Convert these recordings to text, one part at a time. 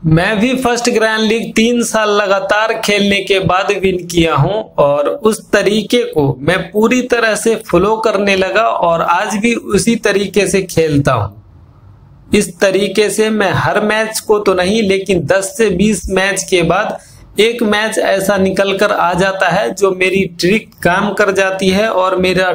मैं भी first grand league 3 साल लगातार खेलने के बाद विन किया हूं और उस तरीके को मैं पूरी तरह से फॉलो करने लगा और आज भी उसी तरीके से खेलता हूं। इस तरीके से मैं हर मैच को तो नहीं, लेकिन 10 से 20 मैच के बाद एक मैच ऐसा निकल कर आ जाता है जो मेरी ट्रिक काम कर जाती है और मेरा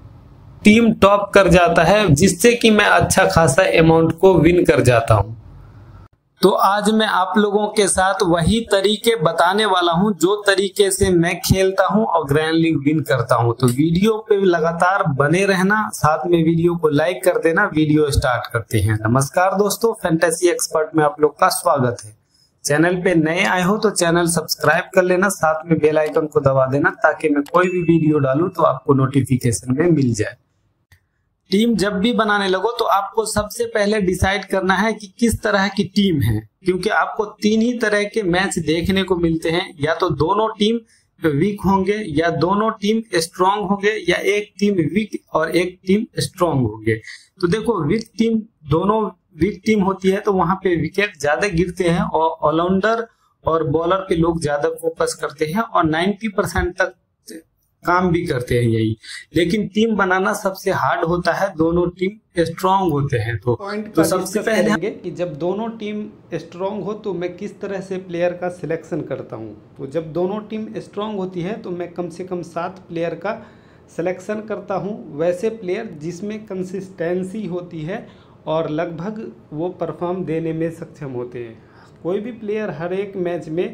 टीम टॉप कर जाता है, जिससे कि मैं अच्छा खासा अमाउंट को विन कर जाता हूं। तो आज मैं आप लोगों के साथ वही तरीके बताने वाला हूं जो तरीके से मैं खेलता हूं और ग्रैंड लीग विन करता हूं। तो वीडियो पे लगातार बने रहना, साथ में वीडियो को लाइक कर देना। वीडियो स्टार्ट करते हैं। नमस्कार दोस्तों, फैंटेसी एक्सपर्ट में आप लोग का स्वागत है। चैनल पे नए आए हो तो चैनल सब्सक्राइब कर लेना, साथ में बेल आइकन को दबा देना ताकि मैं कोई भी वीडियो डालूं तो आपको नोटिफिकेशन में मिल जाए। टीम जब भी बनाने लगो तो आपको सबसे पहले डिसाइड करना है कि किस तरह की टीम है, क्योंकि आपको 3 ही तरह के मैच देखने को मिलते हैं। या तो दोनों टीम वीक होंगे, या दोनों टीम स्ट्रांग होंगे, या एक टीम वीक और एक टीम स्ट्रांग होंगे। तो देखो, दोनों वीक टीम होती है तो वहां पे विकेट ज्यादा गिरते हैं और ऑलराउंडर और बॉलर पे लोग ज्यादा फोकस करते हैं और 90% तक काम भी करते हैं यही। लेकिन टीम बनाना सबसे हार्ड होता है, दोनों टीम स्ट्रांग होते हैं। तो सबसे पहले कि जब दोनों टीम स्ट्रांग हो तो मैं किस तरह से प्लेयर का सिलेक्शन करता हूं। तो जब दोनों टीम स्ट्रांग होती है तो मैं कम से कम 7 प्लेयर का सिलेक्शन करता हूं, वैसे प्लेयर जिसमें कंसिस्टेंसी होती है और लगभग वो परफॉर्म देने में सक्षम होते हैं। कोई भी प्लेयर हर एक मैच में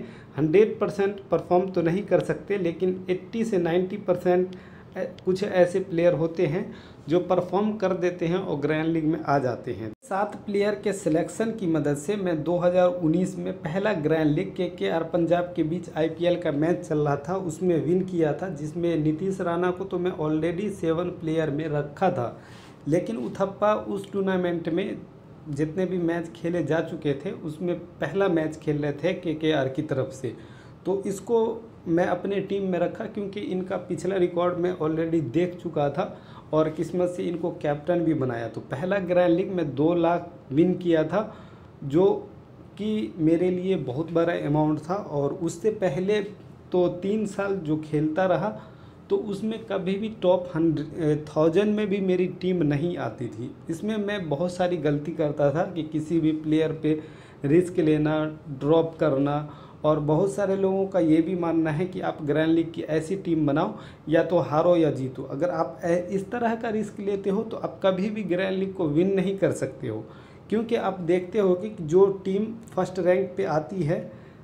100% परफॉर्म तो नहीं कर सकते, लेकिन 80 से 90% कुछ ऐसे प्लेयर होते हैं जो परफॉर्म कर देते हैं और ग्रैंड लीग में आ जाते हैं। 7 प्लेयर के सिलेक्शन की मदद से मैं 2019 में पहला ग्रैंड लीग KKR पंजाब के बीच IPL का मैच चल रहा था, उसमें विन किया था, जिसमें नीतीश राणा को तो मैं ऑलरेडी 7 प्लेयर में रखा था। लेकिन उथप्पा उस टूर्नामेंट में जितने भी मैच खेले जा चुके थे उसमें पहला मैच खेल रहे थे KKR की तरफ से, तो इसको मैं अपने टीम में रखा क्योंकि इनका पिछला रिकॉर्ड मैं ऑलरेडी देख चुका था और किस्मत से इनको कैप्टन भी बनाया। तो पहला ग्रैंड लीग में 2 लाख विन किया था, जो कि मेरे लिए बहुत बड़ा अमाउंट था। और उससे पहले तो 3 साल जो खेलता रहा तो उसमें कभी भी टॉप 1000 में भी मेरी टीम नहीं आती थी। इसमें मैं बहुत सारी गलती करता था कि किसी भी प्लेयर पे रिस्क लेना, ड्रॉप करना, और बहुत सारे लोगों का ये भी मानना है कि आप ग्रैंड लीग की ऐसी टीम बनाओ या तो हारो या जीतो। अगर आप इस तरह का रिस्क लेते हो तो आप कभी भी ग्रैंड लीग को विन नहीं कर सकते हो, क्योंकि आप देखते हो कि जो टीम फर्स्ट रैंक पे आती है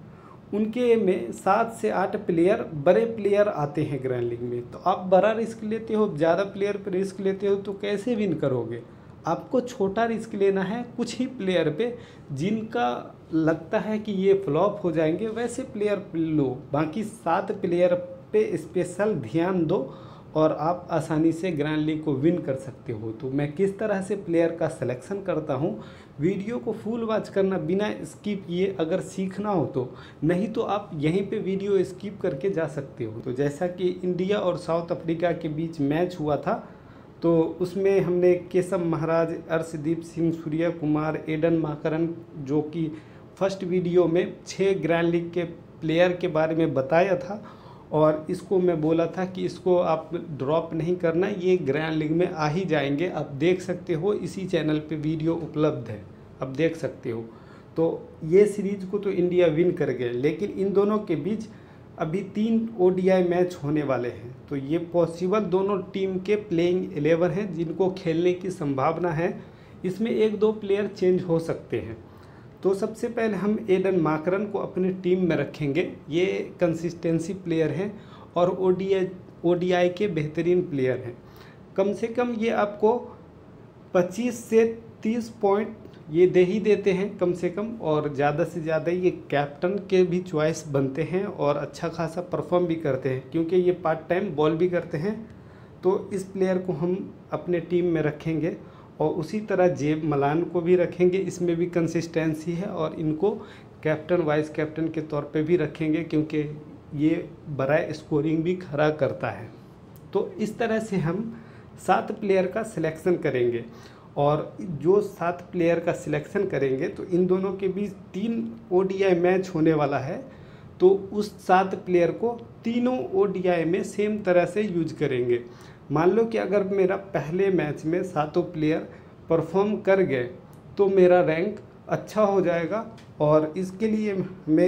उनके में 7 से 8 प्लेयर बड़े प्लेयर आते हैं ग्रैंड लीग में। तो आप बड़ा रिस्क लेते हो, ज़्यादा प्लेयर पर रिस्क लेते हो तो कैसे विन करोगे। आपको छोटा रिस्क लेना है, कुछ ही प्लेयर पे जिनका लगता है कि ये फ्लॉप हो जाएंगे वैसे प्लेयर लो। बाकी 7 प्लेयर पे स्पेशल ध्यान दो और आप आसानी से ग्रैंड लीग को विन कर सकते हो। तो मैं किस तरह से प्लेयर का सिलेक्शन करता हूँ, वीडियो को फुल वॉच करना बिना स्किप किए अगर सीखना हो तो, नहीं तो आप यहीं पे वीडियो स्किप करके जा सकते हो। तो जैसा कि इंडिया और साउथ अफ्रीका के बीच मैच हुआ था तो उसमें हमने केशव महाराज, अर्शदीप सिंह, सूर्या कुमार, एडन माकरन, जो कि फर्स्ट वीडियो में 6 ग्रैंड लीग के प्लेयर के बारे में बताया था और इसको मैं बोला था कि इसको आप ड्रॉप नहीं करना, ये ग्रैंड लीग में आ ही जाएंगे। आप देख सकते हो, इसी चैनल पे वीडियो उपलब्ध है, आप देख सकते हो। तो ये सीरीज को तो इंडिया विन कर गए, लेकिन इन दोनों के बीच अभी 3 ODI मैच होने वाले हैं। तो ये पॉसिबल दोनों टीम के प्लेइंग 11 हैं जिनको खेलने की संभावना है। इसमें 1-2 प्लेयर चेंज हो सकते हैं। तो सबसे पहले हम एडन माकरन को अपनी टीम में रखेंगे। ये कंसिस्टेंसी प्लेयर हैं और ODI के बेहतरीन प्लेयर हैं। कम से कम ये आपको 25 से 30 पॉइंट ये दे ही देते हैं कम से कम, और ज़्यादा से ज़्यादा ये कैप्टन के भी चॉइस बनते हैं और अच्छा खासा परफॉर्म भी करते हैं क्योंकि ये पार्ट टाइम बॉल भी करते हैं। तो इस प्लेयर को हम अपने टीम में रखेंगे और उसी तरह जेब मलान को भी रखेंगे, इसमें भी कंसिस्टेंसी है, और इनको कैप्टन वाइस कैप्टन के तौर पे भी रखेंगे क्योंकि ये बड़ा स्कोरिंग भी खड़ा करता है। तो इस तरह से हम 7 प्लेयर का सिलेक्शन करेंगे और जो 7 प्लेयर का सिलेक्शन करेंगे तो इन दोनों के बीच 3 ODI मैच होने वाला है। तो उस 7 प्लेयर को तीनों ODI में सेम तरह से यूज करेंगे। मान लो कि अगर मेरा पहले मैच में 7 प्लेयर परफॉर्म कर गए तो मेरा रैंक अच्छा हो जाएगा, और इसके लिए मैं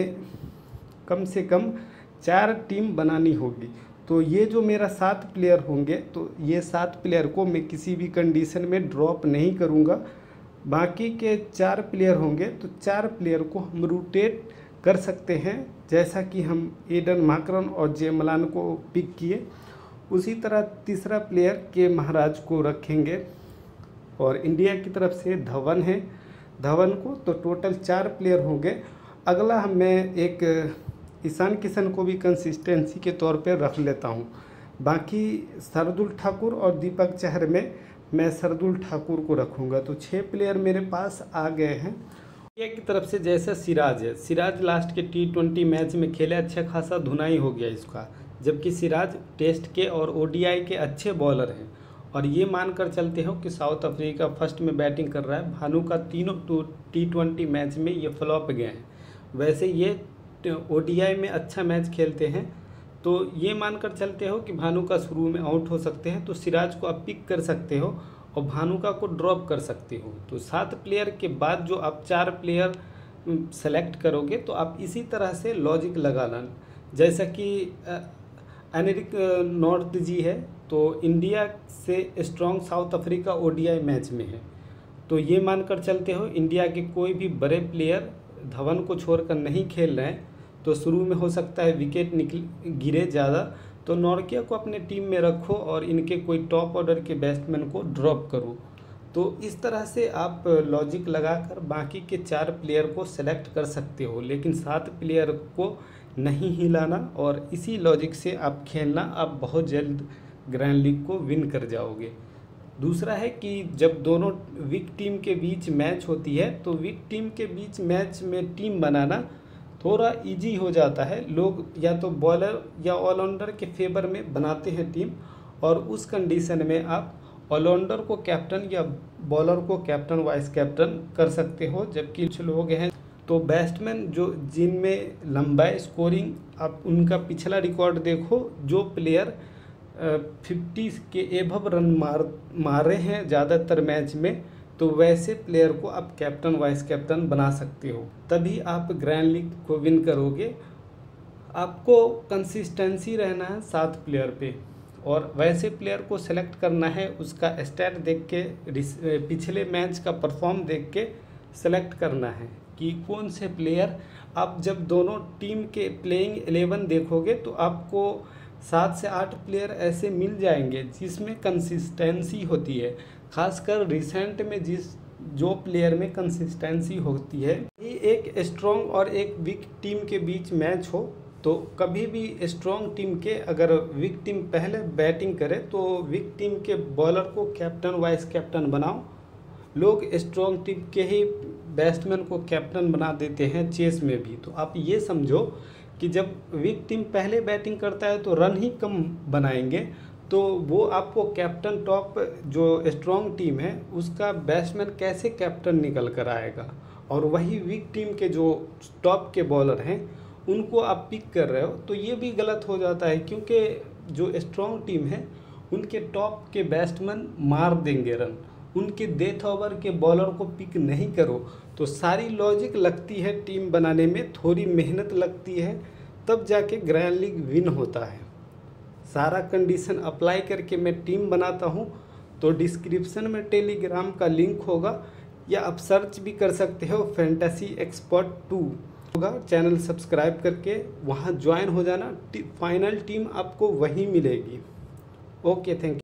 कम से कम 4 टीम बनानी होगी। तो ये जो मेरा 7 प्लेयर होंगे तो ये 7 प्लेयर को मैं किसी भी कंडीशन में ड्रॉप नहीं करूँगा। बाकी के 4 प्लेयर होंगे तो 4 प्लेयर को हम रोटेट कर सकते हैं, जैसा कि हम एडन मार्करन और जे मलान को पिक किए उसी तरह तीसरा प्लेयर के महाराज को रखेंगे। और इंडिया की तरफ से धवन है, धवन को तो टोटल 4 प्लेयर होंगे। अगला मैं एक ईशान किशन को भी कंसिस्टेंसी के तौर पर रख लेता हूं। बाकी शार्दुल ठाकुर और दीपक चहर में मैं शार्दुल ठाकुर को रखूंगा। तो 6 प्लेयर मेरे पास आ गए हैं। इंडिया की तरफ से जैसा सिराज है, सिराज लास्ट के T20 मैच में खेले, अच्छा खासा धुनाई हो गया इसका, जबकि सिराज टेस्ट के और ODI के अच्छे बॉलर हैं। और ये मानकर चलते हो कि साउथ अफ्रीका फर्स्ट में बैटिंग कर रहा है। भानु का तीनों T20 मैच में ये फ्लॉप गए हैं। वैसे ये ODI में अच्छा मैच खेलते हैं, तो ये मानकर चलते हो कि भानु का शुरू में आउट हो सकते हैं। तो सिराज को आप पिक कर सकते हो और भानुका को ड्रॉप कर सकते हो। तो 7 प्लेयर के बाद जो आप 4 प्लेयर सेलेक्ट करोगे तो आप इसी तरह से लॉजिक लगाना। जैसा कि एनरिक नॉर्थ जी है, तो इंडिया से strong South Africa ODI match में है। तो ये मानकर चलते हो इंडिया के कोई भी बड़े प्लेयर धवन को छोड़कर नहीं खेल रहे हैं, तो शुरू में हो सकता है विकेट गिरे ज़्यादा, तो नॉर्किया को अपने टीम में रखो और इनके कोई टॉप ऑर्डर के बैट्समैन को ड्रॉप करो। तो इस तरह से आप लॉजिक लगाकर बाकी के 4 प्लेयर को सेलेक्ट कर सकते हो, लेकिन 7 प्लेयर को नहीं हिलाना, और इसी लॉजिक से आप खेलना, आप बहुत जल्द ग्रैंड लीग को विन कर जाओगे। दूसरा है कि जब दोनों वीक टीम के बीच मैच होती है तो वीक टीम के बीच मैच में टीम बनाना थोड़ा इजी हो जाता है। लोग या तो बॉलर या ऑलराउंडर के फेवर में बनाते हैं टीम, और उस कंडीशन में आप ऑलराउंडर को कैप्टन या बॉलर को कैप्टन वाइस कैप्टन कर सकते हो। जबकि कुछ लोग हैं तो बैट्समैन जो जिनमें लंबाई स्कोरिंग, आप उनका पिछला रिकॉर्ड देखो, जो प्लेयर 50 के एभव रन मारे हैं ज़्यादातर मैच में, तो वैसे प्लेयर को आप कैप्टन वाइस कैप्टन बना सकते हो, तभी आप ग्रैंड लीग को विन करोगे। आपको कंसिस्टेंसी रहना है 7 प्लेयर पे, और वैसे प्लेयर को सेलेक्ट करना है, उसका स्टैट देख के, पिछले मैच का परफॉर्म देख के सेलेक्ट करना है कि कौन से प्लेयर। आप जब दोनों टीम के प्लेइंग 11 देखोगे तो आपको 7 से 8 प्लेयर ऐसे मिल जाएंगे जिसमें कंसिस्टेंसी होती है, खासकर रिसेंट में जो प्लेयर में कंसिस्टेंसी होती है। ये एक स्ट्रॉन्ग और एक वीक टीम के बीच मैच हो, तो कभी भी स्ट्रॉन्ग टीम के अगर वीक टीम पहले बैटिंग करे तो वीक टीम के बॉलर को कैप्टन वाइस कैप्टन बनाओ। लोग स्ट्रॉन्ग टीम के ही बैट्समैन को कैप्टन बना देते हैं चेस में भी। तो आप ये समझो कि जब वीक टीम पहले बैटिंग करता है तो रन ही कम बनाएंगे, तो वो आपको कैप्टन, टॉप जो स्ट्रॉन्ग टीम है उसका बैट्समैन कैसे कैप्टन निकल कर आएगा, और वही वीक टीम के जो टॉप के बॉलर हैं उनको आप पिक कर रहे हो, तो ये भी गलत हो जाता है। क्योंकि जो स्ट्रॉन्ग टीम है उनके टॉप के बैट्समैन मार देंगे रन, उनके डेथ ओवर के बॉलर को पिक नहीं करो। तो सारी लॉजिक लगती है टीम बनाने में, थोड़ी मेहनत लगती है, तब जाके ग्रैंड लीग विन होता है। सारा कंडीशन अप्लाई करके मैं टीम बनाता हूँ, तो डिस्क्रिप्शन में टेलीग्राम का लिंक होगा, या आप सर्च भी कर सकते हो फैंटेसी एक्सपर्ट 2 होगा। चैनल सब्सक्राइब करके वहाँ ज्वाइन हो जाना, फाइनल टीम आपको वहीं मिलेगी। Okay, thank you.